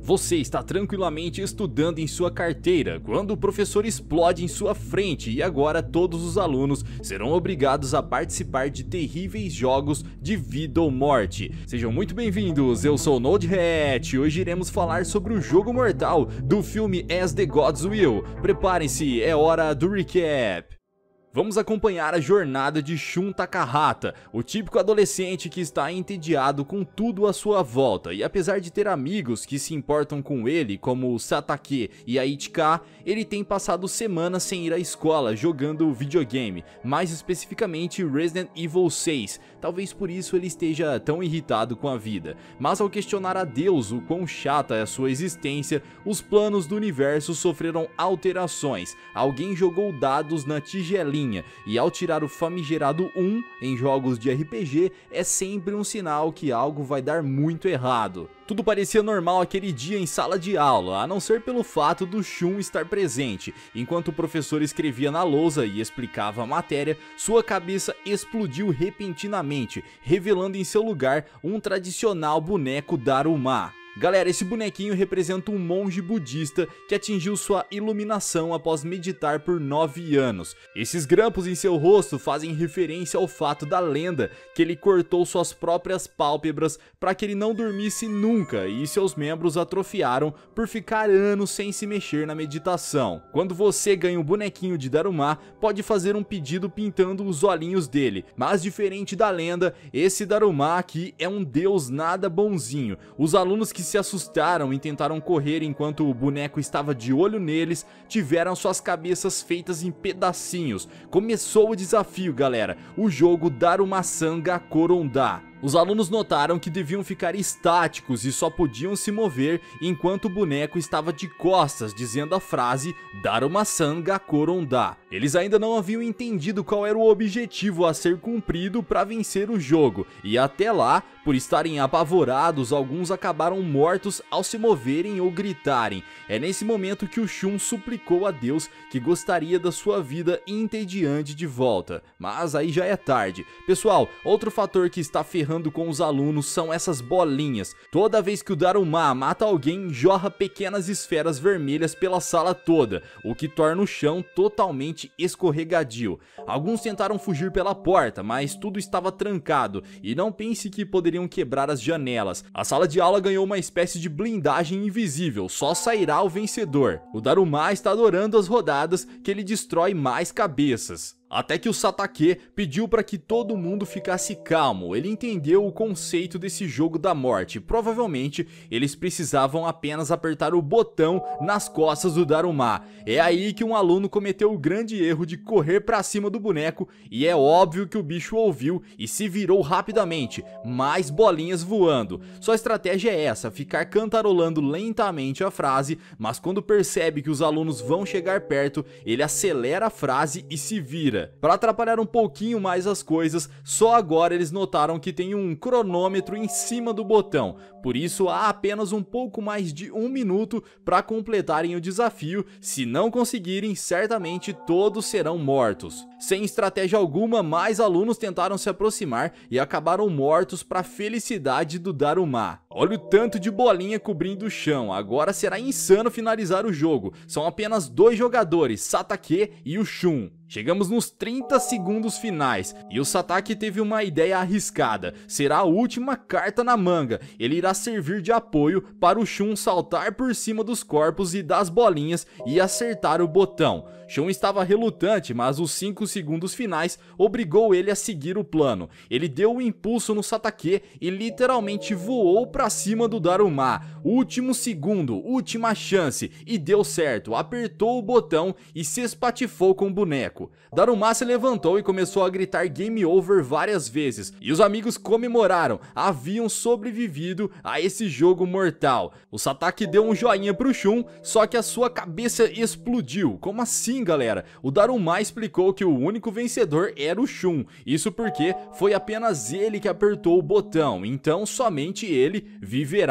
Você está tranquilamente estudando em sua carteira quando o professor explode em sua frente e agora todos os alunos serão obrigados a participar de terríveis jogos de vida ou morte. Sejam muito bem-vindos, eu sou o NodeHat e hoje iremos falar sobre o jogo mortal do filme As the Gods Will. Preparem-se, é hora do recap. Vamos acompanhar a jornada de Shun Takahata, o típico adolescente que está entediado com tudo à sua volta e apesar de ter amigos que se importam com ele, como o Satake e a Ichika, ele tem passado semanas sem ir à escola jogando videogame, mais especificamente Resident Evil 6, talvez por isso ele esteja tão irritado com a vida. Mas ao questionar a Deus o quão chata é a sua existência, os planos do universo sofreram alterações, alguém jogou dados na tigelinha, e ao tirar o famigerado 1 em jogos de RPG é sempre um sinal que algo vai dar muito errado. Tudo parecia normal aquele dia em sala de aula, a não ser pelo fato do Shun estar presente. Enquanto o professor escrevia na lousa e explicava a matéria, sua cabeça explodiu repentinamente, revelando em seu lugar um tradicional boneco Daruma. Galera, esse bonequinho representa um monge budista que atingiu sua iluminação após meditar por 9 anos. Esses grampos em seu rosto fazem referência ao fato da lenda que ele cortou suas próprias pálpebras para que ele não dormisse nunca e seus membros atrofiaram por ficar anos sem se mexer na meditação. Quando você ganha um bonequinho de Daruma, pode fazer um pedido pintando os olhinhos dele, mas diferente da lenda, esse Daruma aqui é um deus nada bonzinho. Os alunos que se assustaram e tentaram correr enquanto o boneco estava de olho neles, tiveram suas cabeças feitas em pedacinhos. Começou o desafio, galera, o jogo Daruma-san Gakoron-da. Os alunos notaram que deviam ficar estáticos e só podiam se mover enquanto o boneco estava de costas, dizendo a frase Daruma-san Gakoron-da. Eles ainda não haviam entendido qual era o objetivo a ser cumprido para vencer o jogo, e até lá, por estarem apavorados, alguns acabaram mortos ao se moverem ou gritarem. É nesse momento que o Shun suplicou a Deus que gostaria da sua vida entediante de volta, mas aí já é tarde. Pessoal, outro fator que está ferrando com os alunos são essas bolinhas. Toda vez que o Daruma mata alguém, jorra pequenas esferas vermelhas pela sala toda, o que torna o chão totalmente escorregadio. Alguns tentaram fugir pela porta, mas tudo estava trancado, e não pense que poderiam quebrar as janelas. A sala de aula ganhou uma espécie de blindagem invisível, só sairá o vencedor. O Daruma está adorando as rodadas que ele destrói mais cabeças. Até que o Satake pediu para que todo mundo ficasse calmo. Ele entendeu o conceito desse jogo da morte. Provavelmente eles precisavam apenas apertar o botão nas costas do Daruma. É aí que um aluno cometeu o grande erro de correr para cima do boneco e é óbvio que o bicho ouviu e se virou rapidamente. Mais bolinhas voando. Sua estratégia é essa, ficar cantarolando lentamente a frase, mas quando percebe que os alunos vão chegar perto, ele acelera a frase e se vira. Para atrapalhar um pouquinho mais as coisas, só agora eles notaram que tem um cronômetro em cima do botão, por isso há apenas um pouco mais de 1 minuto para completarem o desafio. Se não conseguirem, certamente todos serão mortos. Sem estratégia alguma, mais alunos tentaram se aproximar e acabaram mortos para a felicidade do Daruma. Olha o tanto de bolinha cobrindo o chão, agora será insano finalizar o jogo. São apenas 2 jogadores, Satake e o Shun. Chegamos nos 30 segundos finais e o Satake teve uma ideia arriscada. Será a última carta na manga. Ele irá servir de apoio para o Shun saltar por cima dos corpos e das bolinhas e acertar o botão. Shun estava relutante, mas os 5 segundos finais obrigou ele a seguir o plano. Ele deu um impulso no Satake e literalmente voou para cima do Daruma. Último segundo, última chance, e deu certo. Apertou o botão e se espatifou com o boneco. Daruma se levantou e começou a gritar game over várias vezes, e os amigos comemoraram, haviam sobrevivido a esse jogo mortal. O Satake deu um joinha pro Shun, só que a sua cabeça explodiu. Como assim, galera? O Daruma explicou que o único vencedor era o Shun, isso porque foi apenas ele que apertou o botão, então somente ele viverá.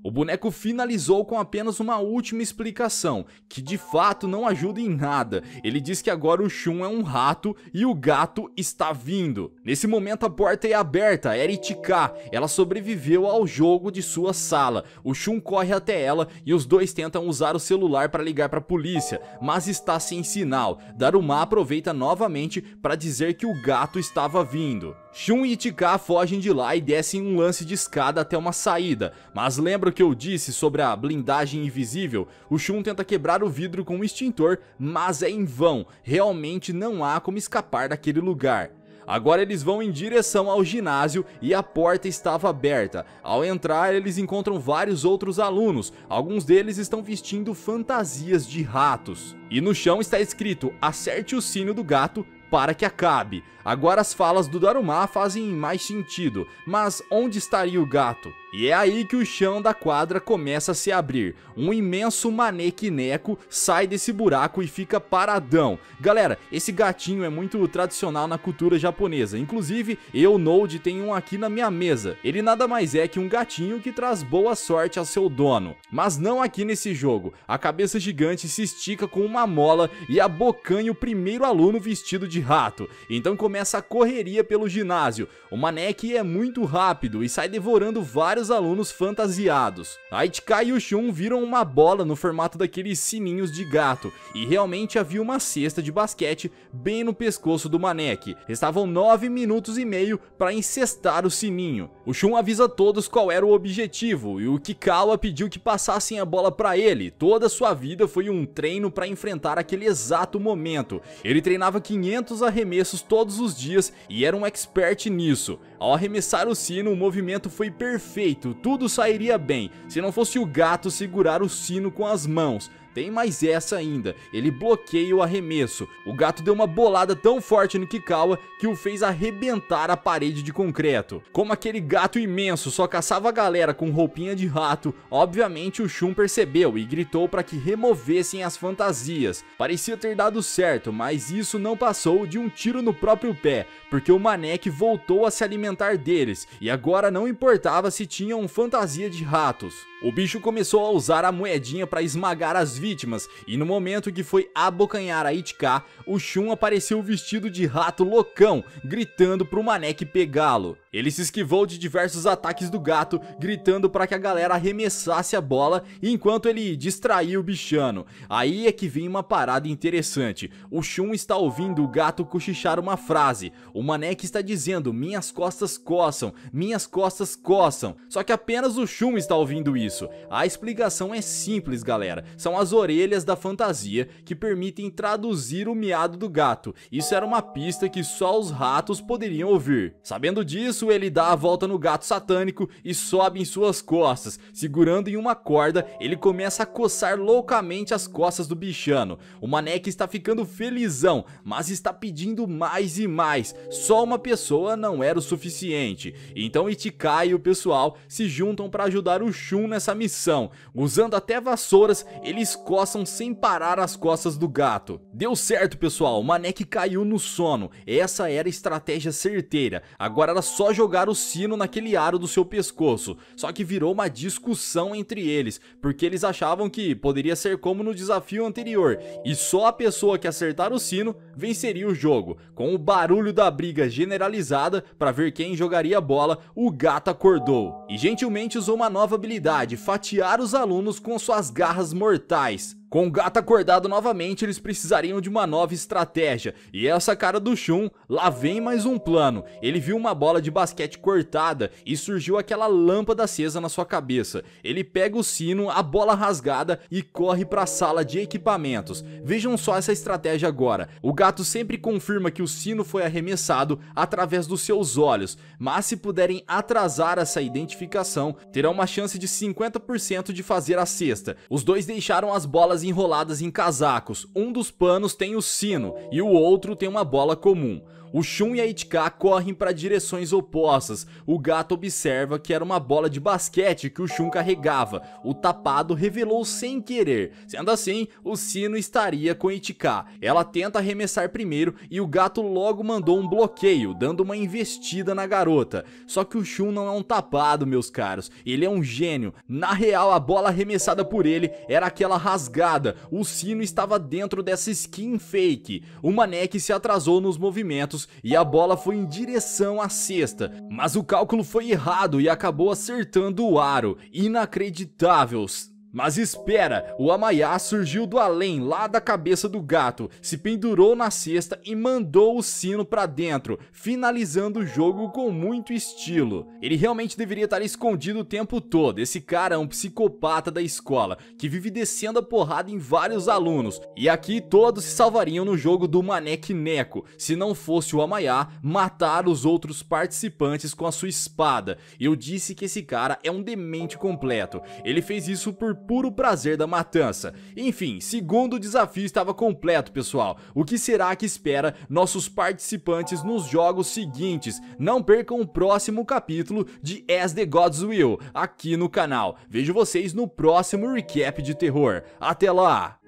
O boneco finalizou com apenas uma última explicação, que de fato não ajuda em nada. Ele diz que agora o Shun é um rato e o gato está vindo. Nesse momento a porta é aberta, era Ichika. Ela sobreviveu ao jogo de sua sala. O Shun corre até ela e os dois tentam usar o celular para ligar para a polícia, mas está sem sinal. Daruma aproveita novamente para dizer que o gato estava vindo. Shun e Ichika fogem de lá e descem um lance de escada até uma saída, mas lembra o que eu disse sobre a blindagem invisível? O Shun tenta quebrar o vidro com um extintor, mas é em vão, realmente não há como escapar daquele lugar. Agora eles vão em direção ao ginásio e a porta estava aberta. Ao entrar, eles encontram vários outros alunos. Alguns deles estão vestindo fantasias de ratos. E no chão está escrito: acerte o sino do gato para que acabe. Agora as falas do Daruma fazem mais sentido, mas onde estaria o gato? E é aí que o chão da quadra começa a se abrir. Um imenso manequineco sai desse buraco e fica paradão. Galera, esse gatinho é muito tradicional na cultura japonesa. Inclusive, eu, Node, tenho um aqui na minha mesa. Ele nada mais é que um gatinho que traz boa sorte ao seu dono. Mas não aqui nesse jogo. A cabeça gigante se estica com uma mola e abocanha o primeiro aluno vestido de rato. Então começa a correria pelo ginásio. O Maneki é muito rápido e sai devorando vários alunos fantasiados. A Ichika e o Shun viram uma bola no formato daqueles sininhos de gato, e realmente havia uma cesta de basquete bem no pescoço do Maneki. Restavam 9 minutos e meio para encestar o sininho. O Shun avisa todos qual era o objetivo, e o Kikawa pediu que passassem a bola para ele. Toda sua vida foi um treino para enfrentar aquele exato momento. Ele treinava 500 arremessos todos os dias e era um expert nisso. Ao arremessar o sino, o movimento foi perfeito, tudo sairia bem, se não fosse o gato segurar o sino com as mãos. Tem mais essa ainda, ele bloqueia o arremesso. O gato deu uma bolada tão forte no Kikawa que o fez arrebentar a parede de concreto. Como aquele gato imenso só caçava a galera com roupinha de rato, obviamente o Shun percebeu e gritou para que removessem as fantasias. Parecia ter dado certo, mas isso não passou de um tiro no próprio pé, porque o Maneki voltou a se alimentar deles, e agora não importava se tinham fantasia de ratos. O bicho começou a usar a moedinha para esmagar as vítimas, e no momento que foi abocanhar a Ichika, o Shun apareceu vestido de rato loucão, gritando pro Maneki pegá-lo. Ele se esquivou de diversos ataques do gato, gritando para que a galera arremessasse a bola, enquanto ele distraía o bichano. Aí é que vem uma parada interessante. O Shun está ouvindo o gato cochichar uma frase. O Maneki está dizendo: minhas costas coçam, minhas costas coçam. Só que apenas o Shun está ouvindo isso. A explicação é simples, galera. São as orelhas da fantasia que permitem traduzir o miado do gato. Isso era uma pista que só os ratos poderiam ouvir. Sabendo disso, ele dá a volta no gato satânico e sobe em suas costas. Segurando em uma corda, ele começa a coçar loucamente as costas do bichano. O Maneki está ficando felizão, mas está pedindo mais e mais. Só uma pessoa não era o suficiente. Então Ichika e o pessoal se juntam para ajudar o Shun nessa missão. Usando até vassouras, eles coçam sem parar as costas do gato. Deu certo, pessoal. O Maneki caiu no sono. Essa era a estratégia certeira. Agora era só jogar o sino naquele aro do seu pescoço. Só que virou uma discussão entre eles, porque eles achavam que poderia ser como no desafio anterior, e só a pessoa que acertar o sino venceria o jogo. Com o barulho da briga generalizada para ver quem jogaria a bola, o gato acordou e gentilmente usou uma nova habilidade: fatiar os alunos com suas garras mortais. Com o gato acordado novamente, eles precisariam de uma nova estratégia. E essa cara do Shun, lá vem mais um plano. Ele viu uma bola de basquete cortada e surgiu aquela lâmpada acesa na sua cabeça. Ele pega o sino, a bola rasgada e corre para a sala de equipamentos. Vejam só essa estratégia agora. O gato sempre confirma que o sino foi arremessado através dos seus olhos, mas se puderem atrasar essa identificação, terão uma chance de 50% de fazer a cesta. Os dois deixaram as bolas enroladas em casacos. Um dos panos tem o sino e o outro tem uma bola comum. O Shun e a Ichika correm para direções opostas. O gato observa que era uma bola de basquete que o Shun carregava. O tapado revelou sem querer. Sendo assim, o sino estaria com Ichika. Ela tenta arremessar primeiro e o gato logo mandou um bloqueio, dando uma investida na garota. Só que o Shun não é um tapado, meus caros. Ele é um gênio. Na real, a bola arremessada por ele era aquela rasgada. O sino estava dentro dessa skin fake. O Manek se atrasou nos movimentos e a bola foi em direção à cesta. Mas o cálculo foi errado e acabou acertando o aro. Inacreditável. Mas espera, o Amaya surgiu do além, lá da cabeça do gato, se pendurou na cesta e mandou o sino pra dentro, finalizando o jogo com muito estilo. Ele realmente deveria estar escondido o tempo todo. Esse cara é um psicopata da escola, que vive descendo a porrada em vários alunos. E aqui todos se salvariam no jogo do Manek Neko, se não fosse o Amaya matar os outros participantes com a sua espada. Eu disse que esse cara é um demente completo. Ele fez isso por puro prazer da matança. Enfim, segundo desafio estava completo, pessoal. O que será que espera nossos participantes nos jogos seguintes? Não percam o próximo capítulo de As the Gods Will aqui no canal. Vejo vocês no próximo recap de terror. Até lá!